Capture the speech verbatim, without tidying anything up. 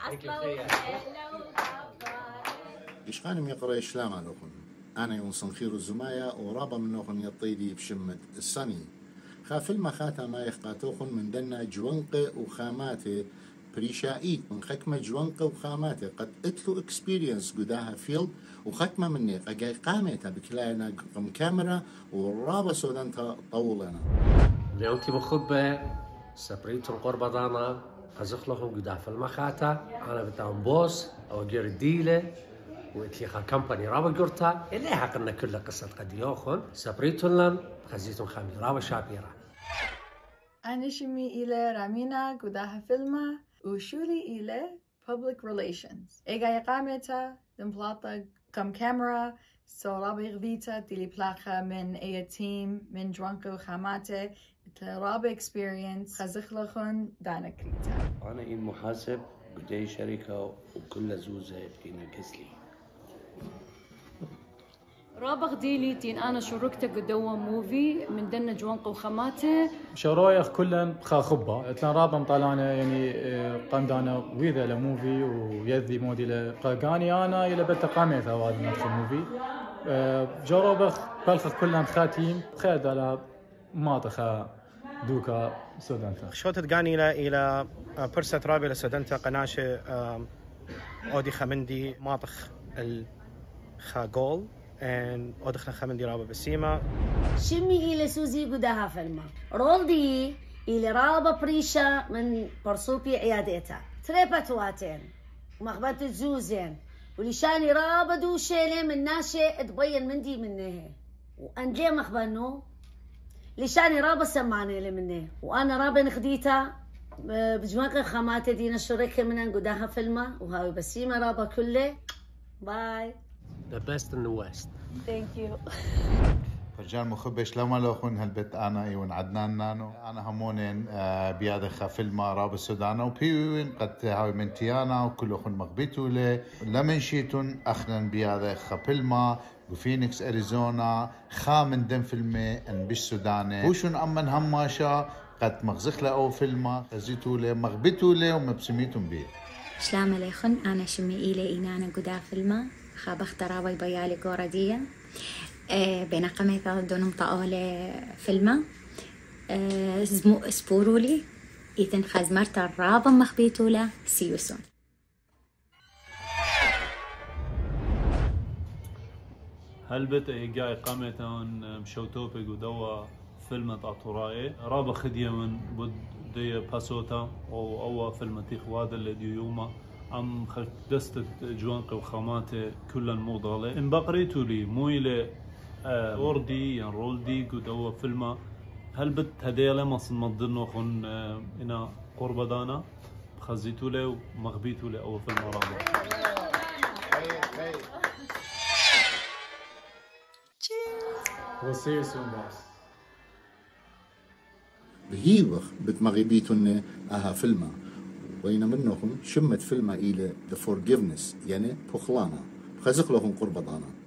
إشقانم يقرأ إشلام علىكم أنا يونسن خير الزمايا ورابا منوخن يطيدي بشمة الصني خافل ما خاتا ما يخقاتوخن من دنا جوانقة وخاماتي بريشائيت من خكمة جوانقة وخاماتي قد اتلو اكسبيرينس قداها فيلد وختمة مني قاقاي قامتا بكلاينا قم كاميرا ورابا سودانتا طولنا ليونتي بخبة سبريت القربة دانا أزخلهم قداها في المخاتا أنا بتاعم بوس أو جير الديلة وإتليخا كمباني رابا قرتا اللي حقنا كل قصة قد يوخن سبريتون لن خزيتون خامي رابا شابيرا أنا شمي إلى رامينا قداها فيلما وشولي إلى public relations إيجا يقامتا دمبلاطة كم كاميرا سو رابا يغذيتا ديلي بلاخا من أي تيم من جوانكو خاماتي رابا experience خزخلخن دانا كريتا أنا إن محاسب قداي شركة وكل زوزة إن كسلي رابغ ديلي تين أنا شركت قدوة موفي من دنا جوانق وخماته شرايخ كلن خاخبة تلان رابا مطالعنا يعني قمدانا ويذا لموفي ويذي مودي لقاقاني أنا إلى بتا قامي ثواد ندخل موفي جرابخ بلخ كلن خاتيم خيد على ماطخة دوكا سودانتا شوت تقاني إلى إلى برسة رابي لسودانتا قناشة أودي خمندي ماطخ الخاقول and أدخل خمندي رابا بسيمة شمي إلى سوزي قدها فيلم رولدي إلى رابا بريشة من برسوبي عيادتها تريبا تواتين ومخبات الزوزين ولشاني رابا دوشيلي من ناشي تبين مندي منه وأنجي مخبانو لشاني رابا سماني لي منه وأنا رابا نخديتا بجماقة خاماتي دينا الشركة من قدها فيلم وهاي بسيمة رابا كله باي The best in the West. Thank you. رجال مخبش لما لو خن هالبيت أنا يون عدنان نانو أنا همونين بيادة خفيلم راب السودان وبيوين قد هاي من تيانا وكل خن مغبيتو له لمن شيتون أخنا بيادة خفيلم وفينيكس أريزونا خامن دم فيلمي أن بالسودان وشون أمن هماشا قد مغزخ له أو فيلم خزيتو له مغبيتو له ومبسميتون بيه. سلام عليكم أنا شمي إلي إينانا قدا فيلم خابخت رابي بيالي قوردية أه بين قميثة دونم طاولة فيلمة أه زمو سبورولي إذن خزمرت الرابا مخبيتولا سيوسون هل بت إيجاي قامتان مشوتوبي قدوا فيلم طاطوراي رابا خدية من بدي باسوتا أو أو فيلم تيخواد اللي ديوما عم دستت جوانقي وخاماتي كلن موضالة إن بقريتو لي مويلة أوردي يعني رولدي قد هو فيلم هل بت هديلة مصن مضنو خن إنا قربة دانا خزيتو لي ومغبيتو لي أو فيلم رابع We'll see you soon, boss. بهيوخ بتمغيبيتون أها فيلما وين منهم شمت فيلما إلى The Forgiveness يعني بخلانا خزق لهم قربضانا